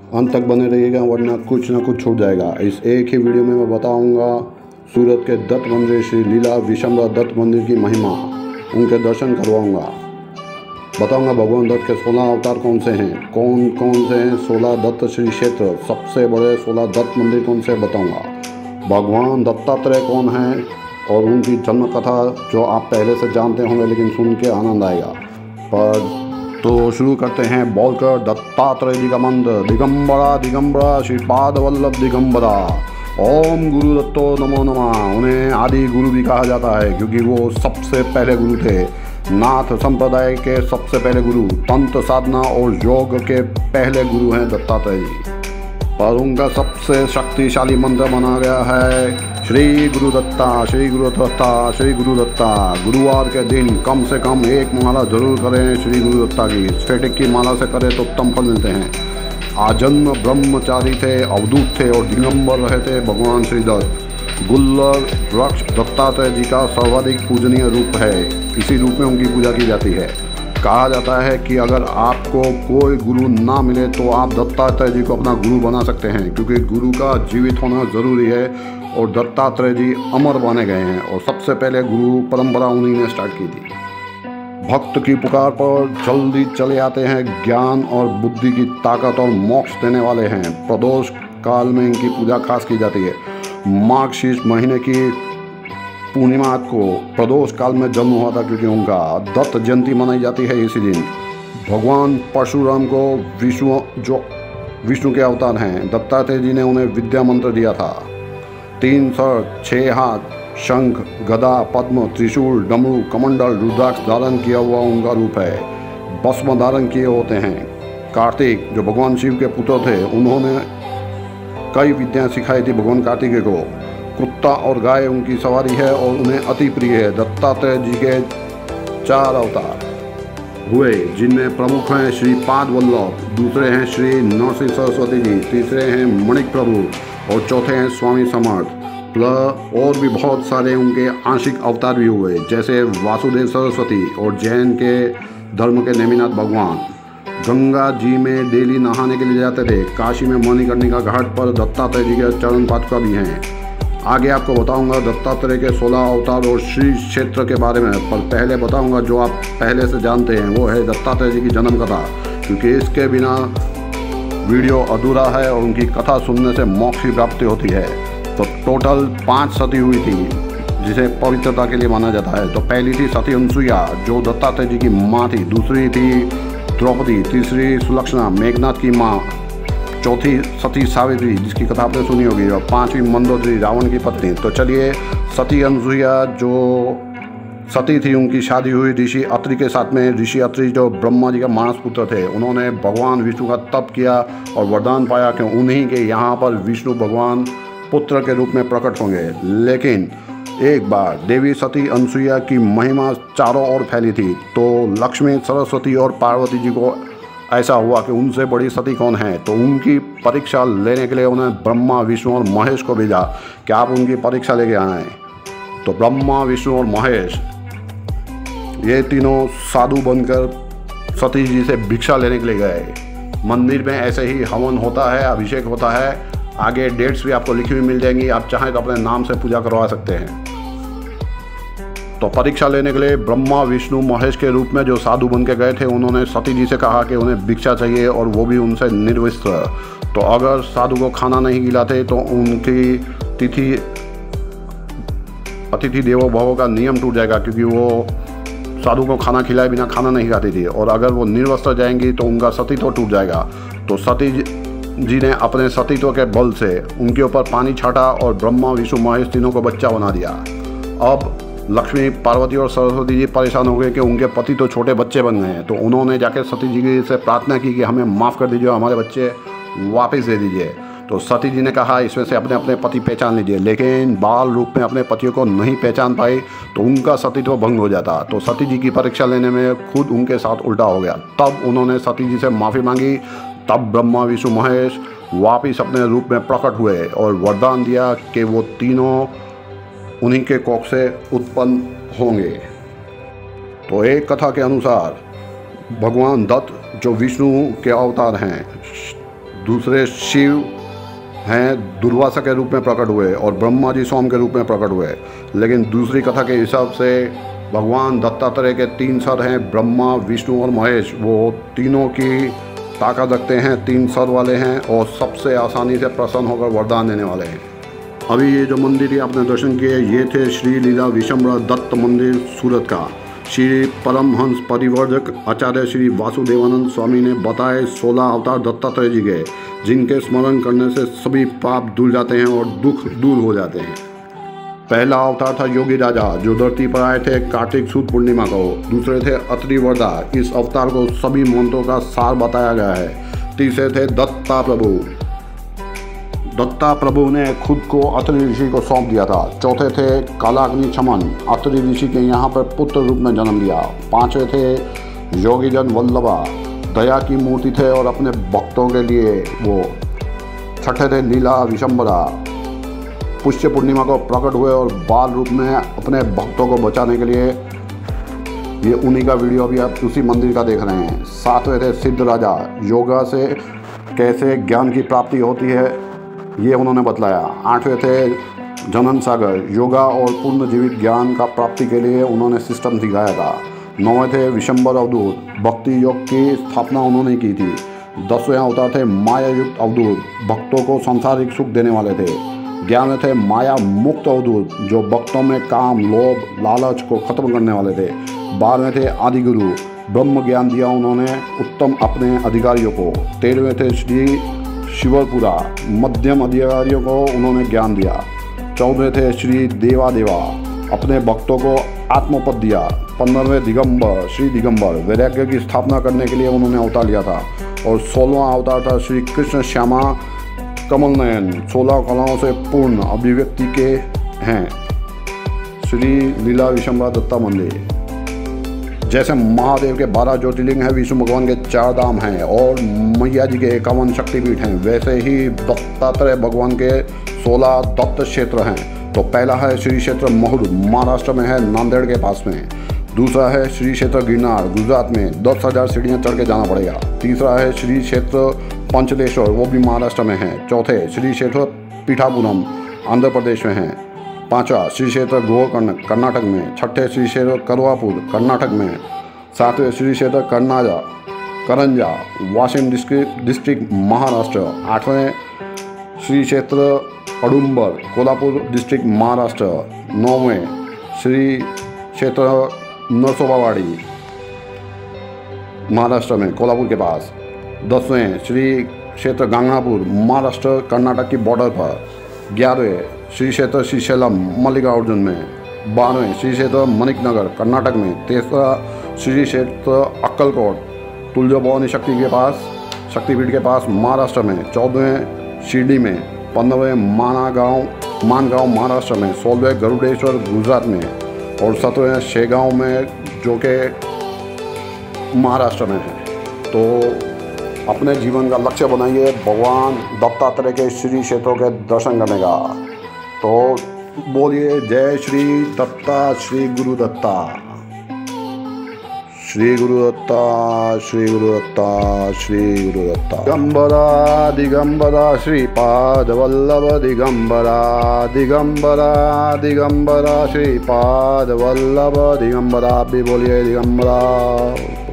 अंत तक बने रहिएगा वरना कुछ ना कुछ छूट जाएगा। इस एक ही वीडियो में मैं बताऊंगा सूरत के दत्त मंदिर श्री लीला विशंबर दत्त मंदिर की महिमा, उनके दर्शन करवाऊंगा। बताऊंगा भगवान दत्त के 16 अवतार कौन से हैं, कौन कौन से हैं 16 दत्त श्री क्षेत्र, सबसे बड़े 16 दत्त मंदिर कौन से बताऊंगा। भगवान दत्तात्रेय कौन है और उनकी जन्म कथा जो आप पहले से जानते होंगे लेकिन सुन के आनंद आएगा। पर तो शुरू करते हैं बोलकर दत्तात्रेय जी का मंत्र। दिगंबरा दिगंबरा श्रीपाद वल्लभ दिगंबरा, ओम गुरु दत्तो नमो नमः। उन्हें आदि गुरु भी कहा जाता है क्योंकि वो सबसे पहले गुरु थे। नाथ संप्रदाय के सबसे पहले गुरु, तंत्र साधना और योग के पहले गुरु हैं दत्तात्रेय जी। पर उनका सबसे शक्तिशाली मंत्र माना गया है श्री गुरु दत्ता, श्री गुरु दत्ता, श्री गुरु दत्ता। गुरुवार के दिन कम से कम एक माला जरूर करें श्री गुरु दत्ता की। स्फटिक की माला से करें तो उत्तम फल मिलते हैं। आजन्म ब्रह्मचारी थे, अवधूत थे और दिगंबर रहे थे भगवान श्री दत्त। गुल्लर वृक्ष दत्तात्रेय जी का सर्वाधिक पूजनीय रूप है, इसी रूप में उनकी पूजा की जाती है। कहा जाता है कि अगर आपको कोई गुरु ना मिले तो आप दत्तात्रेय जी को अपना गुरु बना सकते हैं, क्योंकि गुरु का जीवित होना ज़रूरी है और दत्तात्रेय जी अमर बने गए हैं और सबसे पहले गुरु परंपरा उन्हीं ने स्टार्ट की थी। भक्त की पुकार पर जल्दी चले आते हैं, ज्ञान और बुद्धि की ताकत और मोक्ष देने वाले हैं। प्रदोष काल में इनकी पूजा खास की जाती है। माघ शीर्ष महीने की पूर्णिमा को प्रदोष काल में जन्म हुआ था, क्योंकि उनका दत्त जयंती मनाई जाती है इसी दिन। भगवान परशुराम को विष्णु के अवतार हैं। दत्तात्रेय जी ने उन्हें विद्या मंत्र दिया था। 3 सर 6 हाथ, शंख गदा पद्म त्रिशूल डमरू कमंडल रुद्राक्ष धारण किया हुआ उनका रूप है। भस्म धारण किए होते हैं। कार्तिक जो भगवान शिव के पुत्र थे, उन्होंने कई विद्याएं सिखाई थी भगवान कार्तिकेय को। कुत्ता और गाय उनकी सवारी है और उन्हें अति प्रिय है। दत्तात्रेय जी के 4 अवतार हुए, जिनमें प्रमुख हैं श्रीपाद वल्लभ, दूसरे हैं श्री नरसिंह सरस्वती जी, तीसरे हैं मणिक प्रभु और चौथे हैं स्वामी समर्थ। प्लस और भी बहुत सारे उनके आंशिक अवतार भी हुए, जैसे वासुदेव सरस्वती और जैन के धर्म के नेमिनाथ भगवान। गंगा जी में डेली नहाने के लिए जाते थे। काशी में मणिकर्णिका घाट पर दत्तात्रेय जी के चरण पादुका भी हैं। आगे आपको बताऊंगा दत्तात्रेय के 16 अवतार और श्री क्षेत्र के बारे में, पर पहले बताऊंगा जो आप पहले से जानते हैं, वो है दत्तात्रेय जी की जन्म कथा, क्योंकि इसके बिना वीडियो अधूरा है और उनकी कथा सुनने से मोक्ष की प्राप्ति होती है। तो टोटल 5 सती हुई थी जिसे पवित्रता के लिए माना जाता है। तो पहली थी सती अनसुईया जो दत्तात्रेय जी की माँ थी, दूसरी थी द्रौपदी, तीसरी सुलक्षणा मेघनाथ की माँ, चौथी सती सावित्री जिसकी कथा आपने सुनी होगी, और 5वीं मंदोदरी रावण की पत्नी। तो चलिए, सती अनसुईया जो सती थी उनकी शादी हुई ऋषि अत्रि के साथ में। ऋषि अत्रि जो ब्रह्मा जी का मानस पुत्र थे, उन्होंने भगवान विष्णु का तप किया और वरदान पाया कि उन्हीं के यहाँ पर विष्णु भगवान पुत्र के रूप में प्रकट होंगे। लेकिन एक बार देवी सती अनसुईया की महिमा चारों ओर फैली थी, तो लक्ष्मी सरस्वती और पार्वती जी को ऐसा हुआ कि उनसे बड़ी सती कौन है। तो उनकी परीक्षा लेने के लिए उन्हें ब्रह्मा विष्णु और महेश को भेजा कि आप उनकी परीक्षा लेके आए। तो ब्रह्मा विष्णु और महेश ये तीनों साधु बनकर सती जी से भिक्षा लेने के लिए गए। मंदिर में ऐसे ही हवन होता है, अभिषेक होता है। आगे डेट्स भी आपको लिखी हुई मिल जाएंगी, आप चाहें तो अपने नाम से पूजा करवा सकते हैं। तो परीक्षा लेने के लिए ब्रह्मा विष्णु महेश के रूप में जो साधु बन के गए थे, उन्होंने सती जी से कहा कि उन्हें भिक्षा चाहिए और वो भी उनसे निर्वस्त्र। तो अगर साधु को खाना नहीं खिलाते तो उनकी अतिथि देवो भव का नियम टूट जाएगा, क्योंकि वो साधु को खाना खिलाए बिना खाना नहीं खाती थी। और अगर वो निर्वस्त्र जाएंगी तो उनका सतीत्व टूट जाएगा। तो सती जी ने अपने सतीत्व के बल से उनके ऊपर पानी छाटा और ब्रह्मा विष्णु महेश तीनों को बच्चा बना दिया। अब लक्ष्मी पार्वती और सरस्वती जी परेशान हो गए कि उनके पति तो छोटे बच्चे बन गए हैं। तो उन्होंने जाकर सती जी से प्रार्थना की कि हमें माफ़ कर दीजिए, हमारे बच्चे वापस दे दीजिए। तो सती जी ने कहा इसमें से अपने अपने पति पहचान लीजिए, लेकिन बाल रूप में अपने पतियों को नहीं पहचान पाई तो उनका सतीत्व भंग हो जाता। तो सती जी की परीक्षा लेने में खुद उनके साथ उल्टा हो गया। तब उन्होंने सती जी से माफ़ी मांगी। तब ब्रह्मा विष्णु महेश वापिस अपने रूप में प्रकट हुए और वरदान दिया कि वो तीनों उन्हीं के कोख से उत्पन्न होंगे। तो एक कथा के अनुसार भगवान दत्त जो विष्णु के अवतार हैं, दूसरे शिव हैं दुर्वासा के रूप में प्रकट हुए और ब्रह्मा जी सोम के रूप में प्रकट हुए। लेकिन दूसरी कथा के हिसाब से भगवान दत्तात्रेय के 3 सर हैं, ब्रह्मा, विष्णु और महेश। वो तीनों की ताकत रखते हैं, 3 सर वाले हैं और सबसे आसानी से प्रसन्न होकर वरदान देने वाले हैं। अभी ये जो मंदिर ही आपने दर्शन किए, ये थे श्री लीला विशंबरा दत्त मंदिर सूरत का। श्री परमहंस परिवर्धक आचार्य श्री वासुदेवानंद स्वामी ने बताए 16 अवतार दत्तात्रेय जी के, जिनके स्मरण करने से सभी पाप धुल जाते हैं और दुख दूर हो जाते हैं। पहला अवतार था योगी राजा, जो धरती पर आए थे कार्तिक सुद पूर्णिमा को। दूसरे थे अत्रि वरदा, इस अवतार को सभी मंत्रों का सार बताया गया है। तीसरे थे दत्ता प्रभु, दत्ता प्रभु ने खुद को अत्रि ऋषि को सौंप दिया था। चौथे थे कालाग्नि छमन, अत्रि ऋषि के यहाँ पर पुत्र रूप में जन्म लिया। पांचवें थे योगीजन वल्लभा, दया की मूर्ति थे और अपने भक्तों के लिए वो। छठे थे लीला विशंबरा, पुष्य पूर्णिमा को प्रकट हुए और बाल रूप में अपने भक्तों को बचाने के लिए। ये उन्हीं का वीडियो अभी आप उसी मंदिर का देख रहे हैं। सातवें थे सिद्ध राजा, योगा से कैसे ज्ञान की प्राप्ति होती है ये उन्होंने बतलाया। आठवें थे जनन सागर, योगा और पूर्ण जीवित ज्ञान का प्राप्ति के लिए उन्होंने सिस्टम सिखाया था। नौवें थे विशंबर अवधूत, भक्ति योग की स्थापना उन्होंने की थी। 10वें अवतार थे माया युक्त अवधूत, भक्तों को सांसारिक सुख देने वाले थे। 11वें थे माया मुक्त अवधूत, जो भक्तों में काम, लोभ, लालच को खत्म करने वाले थे। 12वें थे आदि गुरु, ब्रह्म ज्ञान दिया उन्होंने उत्तम अपने अधिकारियों को। 13वें थे श्री शिवरपुरा, मध्यम अधिकारियों को उन्होंने ज्ञान दिया। 14वें थे श्री देवा देवा, अपने भक्तों को आत्मपद दिया। 15वें दिगंबर, श्री दिगंबर, वैराग्य की स्थापना करने के लिए उन्होंने अवतार लिया था। और 16वां अवतार था श्री कृष्ण श्यामा कमल नयन, 16 कलाओं से पूर्ण अभिव्यक्ति के हैं। श्री लीला विशंबरा दत्ता मंदिर, जैसे महादेव के 12 ज्योतिर्लिंग हैं, विष्णु भगवान के 4 धाम हैं और मैया जी के 51 शक्तिपीठ हैं, वैसे ही दत्तात्रेय भगवान के 16 दत्त क्षेत्र हैं। तो पहला है श्री क्षेत्र महुर, महाराष्ट्र में है, नांदेड़ के पास में। दूसरा है श्री क्षेत्र गिरनार, गुजरात में, 10,000 सीढ़ियाँ चढ़ के जाना पड़ेगा। तीसरा है श्री क्षेत्र पंचलेश्वर, वो भी महाराष्ट्र में है। चौथे श्री क्षेत्र पीठापुरम, आंध्र प्रदेश में है। 5वां श्री क्षेत्र गोकर्ण, कर्नाटक में। 6ठे श्री क्षेत्र करवापुर, कर्नाटक में। 7वें श्री क्षेत्र करंजा, वाशिम डिस्ट्रिक्ट, महाराष्ट्र। 8वें श्री क्षेत्र अडुंबर, कोल्हापुर डिस्ट्रिक्ट, महाराष्ट्र। 9वें श्री क्षेत्र नरसोबावाड़ी, महाराष्ट्र में, कोल्हापुर के पास। 10वें श्री क्षेत्र गांगणापुर, महाराष्ट्र कर्नाटक की बॉर्डर पर। 11वें श्री क्षेत्र श्रीशैलम, मल्लिकार्जुन में। 12वें श्री क्षेत्र मणिकनगर, कर्नाटक में। 13वां श्री क्षेत्र अक्कलकोट, तुलजाभवानी शक्तिपीठ के पास, महाराष्ट्र में। 14वें शिरडी में। 15वें मानगांव, महाराष्ट्र में। 16वें गरुड़ेश्वर, गुजरात में। और 17वें शेगांव में, जो कि महाराष्ट्र में है। तो अपने जीवन का लक्ष्य बनाइए भगवान दत्तात्रेय के श्री क्षेत्रों के दर्शन करने का। तो बोलिए जय श्री दत्ता, श्री गुरु दत्ता, श्री गुरु दत्ता, श्री गुरु दत्ता, श्री गुरु दत्ता। दिगंबरा दिगंबरा श्रीपाद वल्लभ, दिगंबरा दिगंबरा दिगंबरा श्रीपाद वल्लभ, दिगंबरा भी बोलिए दिगंबरा।